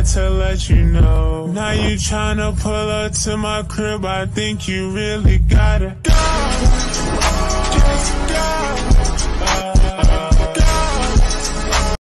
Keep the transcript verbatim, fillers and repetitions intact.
had to let you know. Now you tryna pull up to my crib, I think you really gotta go. Just go.